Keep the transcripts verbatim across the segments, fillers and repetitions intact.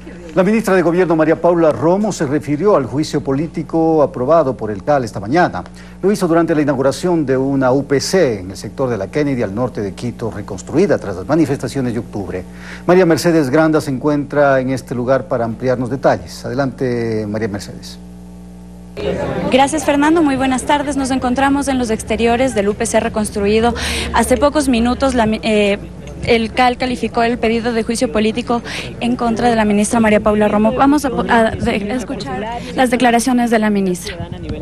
La ministra de Gobierno, María Paula Romo, se refirió al juicio político aprobado por el C A L esta mañana. Lo hizo durante la inauguración de una U P C en el sector de la Kennedy, al norte de Quito, reconstruida tras las manifestaciones de octubre. María Mercedes Granda se encuentra en este lugar para ampliarnos detalles. Adelante, María Mercedes. Gracias, Fernando. Muy buenas tardes. Nos encontramos en los exteriores del U P C reconstruido. Hace pocos minutos la... Eh, El C A L calificó el pedido de juicio político en contra de la ministra María Paula Romo. Vamos a, a, a escuchar las declaraciones de la ministra.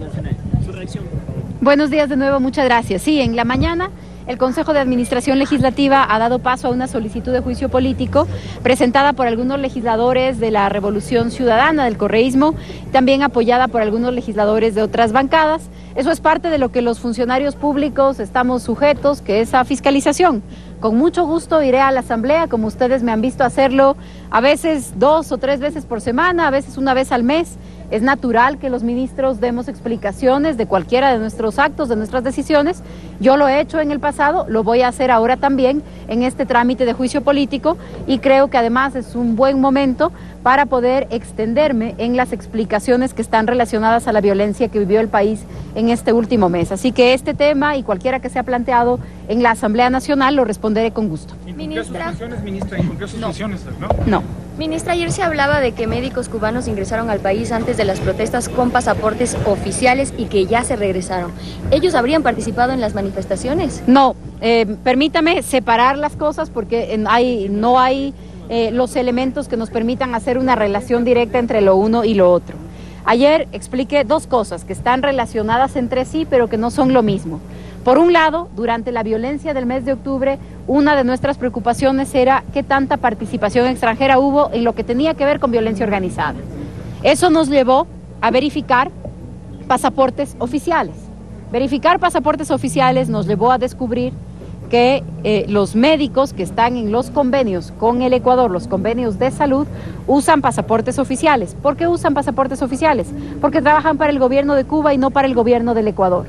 Buenos días de nuevo, muchas gracias. Sí, en la mañana el Consejo de Administración Legislativa ha dado paso a una solicitud de juicio político presentada por algunos legisladores de la Revolución Ciudadana, del correísmo, también apoyada por algunos legisladores de otras bancadas. Eso es parte de lo que los funcionarios públicos estamos sujetos, que es a fiscalización. Con mucho gusto iré a la Asamblea, como ustedes me han visto hacerlo, a veces dos o tres veces por semana, a veces una vez al mes. Es natural que los ministros demos explicaciones de cualquiera de nuestros actos, de nuestras decisiones. Yo lo he hecho en el pasado, lo voy a hacer ahora también en este trámite de juicio político y creo que además es un buen momento para poder extenderme en las explicaciones que están relacionadas a la violencia que vivió el país en este último mes. Así que este tema y cualquiera que sea planteado en la Asamblea Nacional lo responderé con gusto. ¿Incumplió sus funciones, ministra? ¿Incumplió sus funciones, no? No. Ministra, ayer se hablaba de que médicos cubanos ingresaron al país antes de las protestas con pasaportes oficiales y que ya se regresaron. ¿Ellos habrían participado en las manifestaciones? No, eh, permítame separar las cosas porque en, hay, no hay eh, los elementos que nos permitan hacer una relación directa entre lo uno y lo otro. Ayer expliqué dos cosas que están relacionadas entre sí, pero que no son lo mismo. Por un lado, durante la violencia del mes de octubre, una de nuestras preocupaciones era qué tanta participación extranjera hubo en lo que tenía que ver con violencia organizada. Eso nos llevó a verificar pasaportes oficiales. Verificar pasaportes oficiales nos llevó a descubrir que eh, los médicos que están en los convenios con el Ecuador, los convenios de salud, usan pasaportes oficiales. ¿Por qué usan pasaportes oficiales? Porque trabajan para el gobierno de Cuba y no para el gobierno del Ecuador.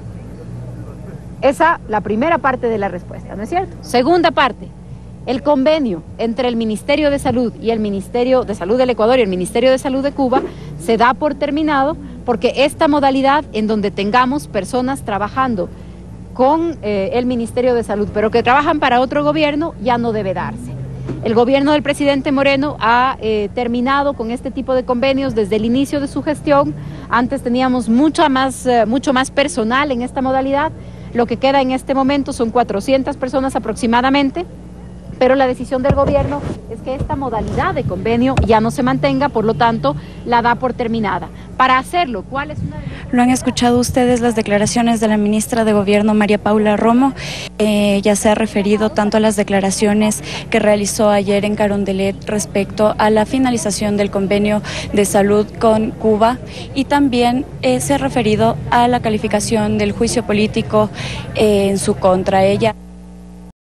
Esa, la primera parte de la respuesta, ¿no es cierto? Segunda parte, el convenio entre el Ministerio de Salud y el Ministerio de Salud del Ecuador y el Ministerio de Salud de Cuba se da por terminado porque esta modalidad en donde tengamos personas trabajando con eh, el Ministerio de Salud, pero que trabajan para otro gobierno, ya no debe darse. El gobierno del presidente Moreno ha eh, terminado con este tipo de convenios desde el inicio de su gestión. Antes teníamos mucho más, eh, mucho más personal en esta modalidad. Lo que queda en este momento son cuatrocientas personas aproximadamente, pero la decisión del gobierno es que esta modalidad de convenio ya no se mantenga, por lo tanto, la da por terminada. Para hacerlo, ¿cuál es una...? Lo han escuchado ustedes las declaraciones de la ministra de Gobierno, María Paula Romo. Eh, ya se ha referido tanto a las declaraciones que realizó ayer en Carondelet respecto a la finalización del convenio de salud con Cuba y también eh, se ha referido a la calificación del juicio político eh, en su contra. Ella